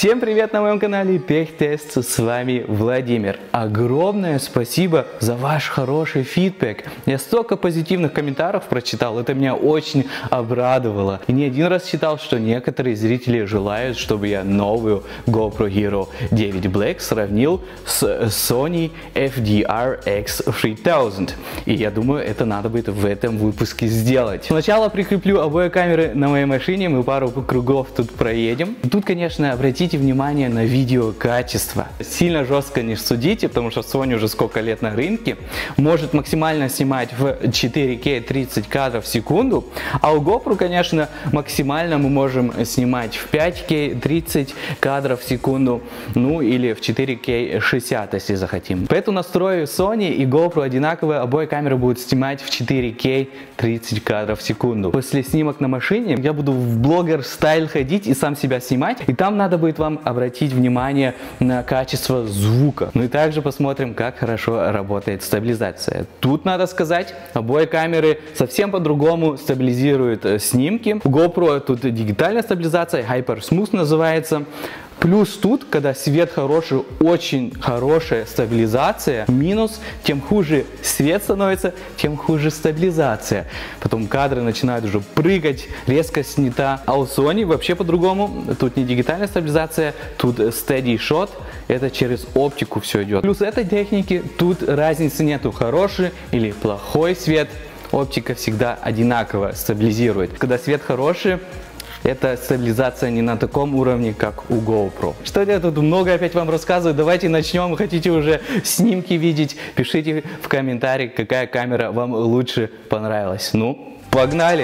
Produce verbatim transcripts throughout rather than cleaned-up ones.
Всем привет на моем канале Техтест, с вами Владимир. Огромное спасибо за ваш хороший фидбэк. Я столько позитивных комментариев прочитал, это меня очень обрадовало. И не один раз читал, что некоторые зрители желают, чтобы я новую GoPro Hero девять Black сравнил с Sony эф ди ар икс три тысячи. И я думаю, это надо будет в этом выпуске сделать. Сначала прикреплю обе камеры на моей машине, мы пару кругов тут проедем. Тут, конечно, обратите внимание на видеокачество. Сильно жестко не судите, потому что Sony уже сколько лет на рынке. Может максимально снимать в четыре кей тридцать кадров в секунду. А у GoPro, конечно, максимально мы можем снимать в пять кей тридцать кадров в секунду. Ну или в четыре кей шестьдесят, если захотим. По этому настрою Sony и GoPro одинаковые. Обе камеры будут снимать в четыре кей тридцать кадров в секунду. После снимок на машине я буду в блогер стайл ходить и сам себя снимать. И там надо будет вам обратить внимание на качество звука. Ну и также посмотрим, как хорошо работает стабилизация. Тут надо сказать, обе камеры совсем по-другому стабилизируют снимки. У GoPro тут дигитальная стабилизация, Hyper Smooth называется. Плюс тут, когда свет хороший, очень хорошая стабилизация. Минус, тем хуже свет становится, тем хуже стабилизация. Потом кадры начинают уже прыгать, резко снята. А у Sony вообще по-другому. Тут не дигитальная стабилизация, тут steady shot. Это через оптику все идет. Плюс этой техники тут разницы нету, хороший или плохой свет. Оптика всегда одинаково стабилизирует. Когда свет хороший, эта стабилизация не на таком уровне, как у GoPro. Что я тут много опять вам рассказываю. Давайте начнем. Хотите уже снимки видеть? Пишите в комментариях, какая камера вам лучше понравилась. Ну, погнали!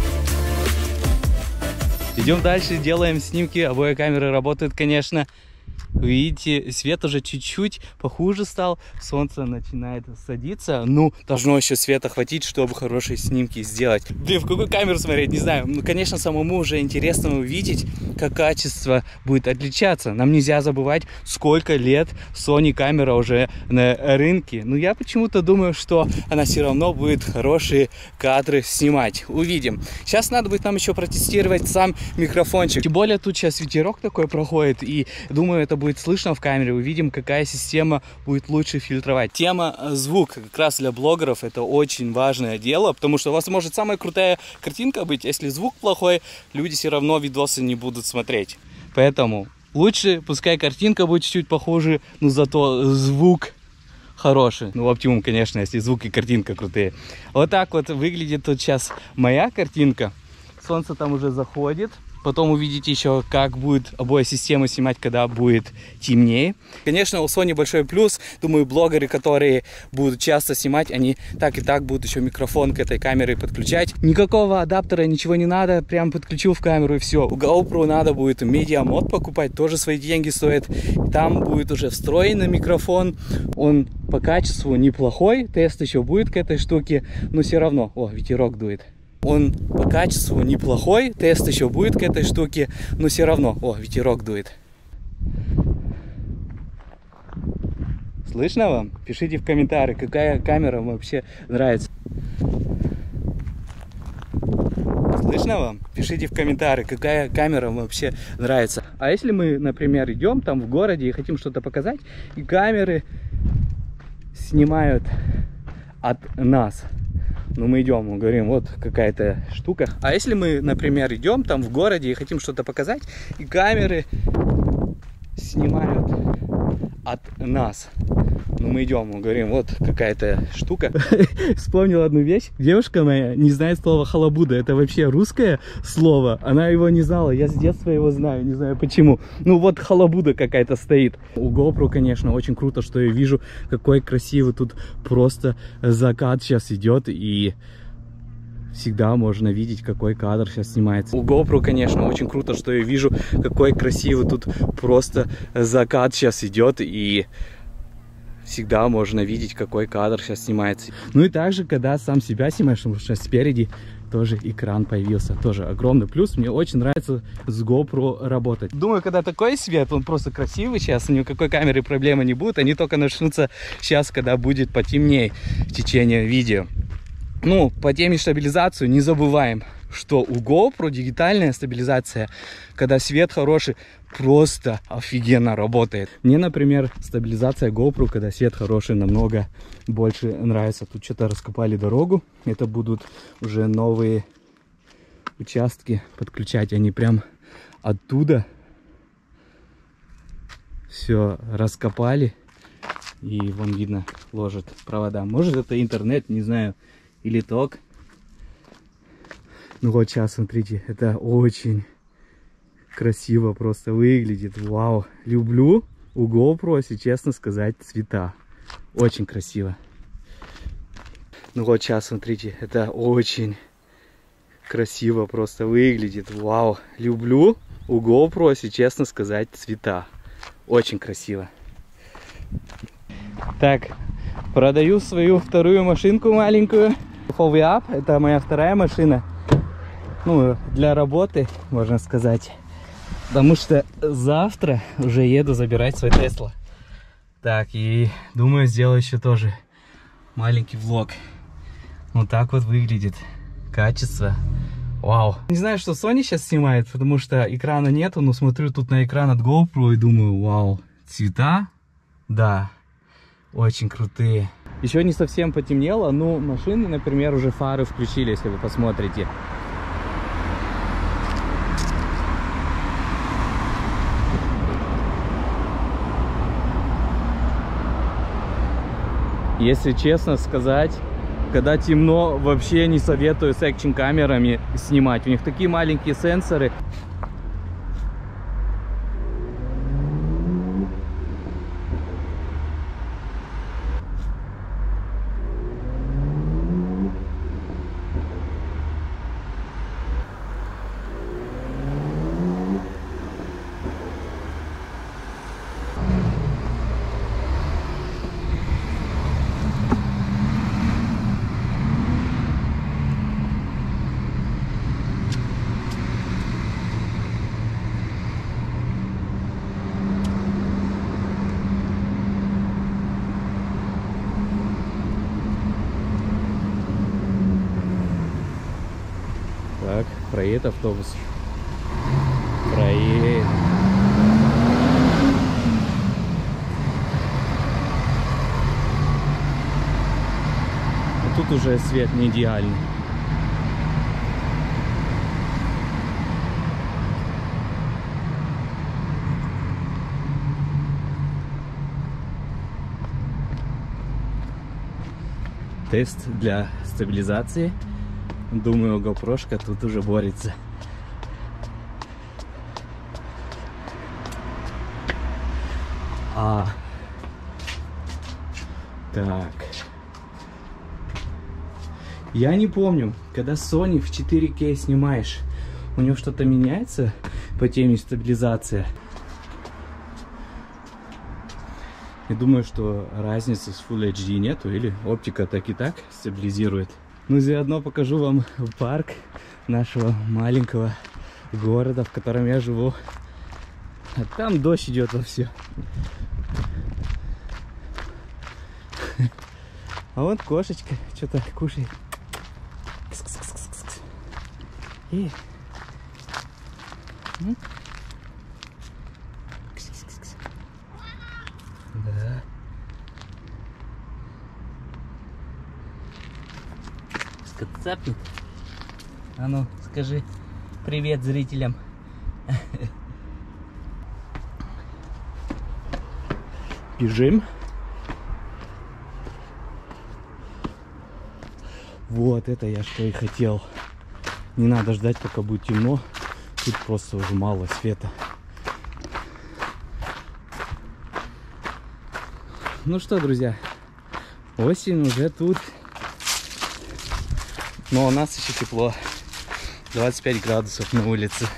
Идем дальше, делаем снимки. Обе камеры работают, конечно, Видите, свет уже чуть-чуть похуже стал, солнце начинает садиться. Ну, должно еще света хватить, чтобы хорошие снимки сделать. Блин, в какую камеру смотреть, не знаю. Ну, конечно, самому уже интересно увидеть, как качество будет отличаться. Нам нельзя забывать, сколько лет Sony камера уже на рынке. Но я почему-то думаю, что она все равно будет хорошие кадры снимать. Увидим. Сейчас надо будет нам еще протестировать сам микрофончик. Тем более тут сейчас ветерок такой проходит, и думаю, это будет слышно в камере. Увидим, какая система будет лучше фильтровать. Тема звук как раз для блогеров это очень важное дело, потому что у вас может самая крутая картинка быть, если звук плохой, люди все равно видосы не будут смотреть. Поэтому лучше, пускай картинка будет чуть-чуть похуже, но зато звук хороший. Ну, оптимум, конечно, если звук и картинка крутые. Вот так вот выглядит тут сейчас моя картинка. Солнце там уже заходит. Потом увидите еще, как будет обои системы снимать, когда будет темнее. Конечно, у Sony большой плюс. Думаю, блогеры, которые будут часто снимать, они так и так будут еще микрофон к этой камере подключать. Никакого адаптера, ничего не надо. Прям подключил в камеру и все. У GoPro надо будет медиамод покупать. Тоже свои деньги стоит. Там будет уже встроенный микрофон. Он по качеству неплохой. Тест еще будет к этой штуке. Но все равно... О, ветерок дует. Он по качеству неплохой, тест еще будет к этой штуке, но все равно... О, ветерок дует. Слышно вам? Пишите в комментарии, какая камера вам вообще нравится. Слышно вам? Пишите в комментарии, какая камера вам вообще нравится. А если мы, например, идем там в городе и хотим что-то показать, и камеры снимают от нас. Ну, мы идем, мы говорим, вот какая-то штука. А если мы, например, идем там в городе и хотим что-то показать, и камеры снимают от нас. Ну, мы идем, мы говорим, вот какая-то штука. Вспомнил одну вещь. Девушка моя не знает слова халабуда. Это вообще русское слово. Она его не знала. Я с детства его знаю. Не знаю почему. Ну, вот халабуда какая-то стоит. У GoPro, конечно, очень круто, что я вижу, какой красивый тут просто закат сейчас идет. И всегда можно видеть, какой кадр сейчас снимается. У GoPro, конечно, очень круто, что я вижу, какой красивый тут просто закат сейчас идет. И всегда можно видеть, какой кадр сейчас снимается. Ну и также, когда сам себя снимаешь, потому что спереди тоже экран появился. Тоже огромный плюс. Мне очень нравится с GoPro работать. Думаю, когда такой свет, он просто красивый сейчас, ни у какой камеры проблемы не будет. Они только начнутся сейчас, когда будет потемнее в течение видео. Ну, по теме стабилизацию не забываем, что у GoPro дигитальная стабилизация, когда свет хороший, просто офигенно работает. Мне, например, стабилизация GoPro, когда свет хороший, намного больше нравится. Тут что-то раскопали дорогу. Это будут уже новые участки подключать. Они прям оттуда все раскопали. И вон видно, ложат провода. Может, это интернет, не знаю, или ток. Ну вот сейчас, смотрите, это очень красиво просто выглядит. Вау, люблю у GoPro, если честно сказать, цвета. Очень красиво. Ну вот сейчас, смотрите, это очень красиво просто выглядит. Вау, люблю у GoPro, если честно сказать, цвета. Очень красиво. Так, продаю свою вторую машинку маленькую. Follow Up, это моя вторая машина. Ну, для работы, можно сказать. Потому что завтра уже еду забирать свой Tesla. Так, и думаю, сделаю еще тоже маленький влог. Вот так вот выглядит качество. Вау. Не знаю, что Sony сейчас снимает, потому что экрана нету, но смотрю тут на экран от GoPro и думаю, вау, цвета, да, очень крутые. Еще не совсем потемнело, но машины, например, уже фары включили, если вы посмотрите. Если честно сказать, когда темно, вообще не советую с экшн камерами снимать. У них такие маленькие сенсоры. проедет автобус. Проедет. А тут уже свет не идеальный. Тест для стабилизации. Думаю, GoPro-шка тут уже борется. А. Так. Я не помню, когда Sony в четыре кей снимаешь, у него что-то меняется по теме стабилизации. Я думаю, что разницы с Full эйч ди нету, или оптика так и так стабилизирует. Ну, заодно покажу вам парк нашего маленького города, в котором я живу. А там дождь идет вовсю. А вот кошечка что-то кушает. И... Да. Скоцапнет. А ну, скажи привет зрителям. Бежим. Вот это я что и хотел. Не надо ждать, пока будет темно. Тут просто уже мало света. Ну что, друзья, осень уже тут. Но у нас еще тепло. двадцать пять градусов на улице.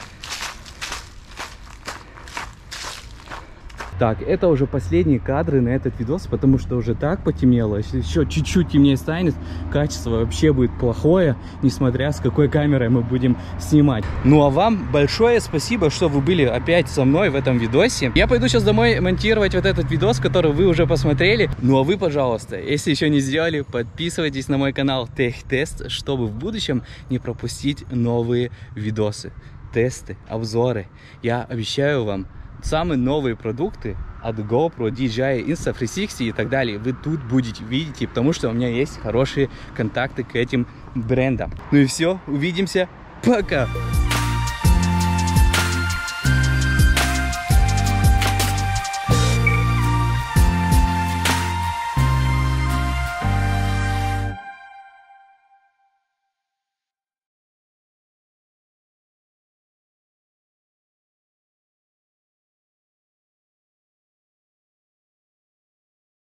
Так, это уже последние кадры на этот видос, потому что уже так потемнело. Если еще чуть-чуть темнее станет, качество вообще будет плохое, несмотря с какой камерой мы будем снимать. Ну а вам большое спасибо, что вы были опять со мной в этом видосе. Я пойду сейчас домой монтировать вот этот видос, который вы уже посмотрели. Ну а вы, пожалуйста, если еще не сделали, подписывайтесь на мой канал TechTest, чтобы в будущем не пропустить новые видосы, тесты, обзоры. Я обещаю вам самые новые продукты от GoPro, ди джей ай, Insta три шестьдесят и так далее. Вы тут будете видеть, потому что у меня есть хорошие контакты к этим брендам. Ну и все, увидимся, пока!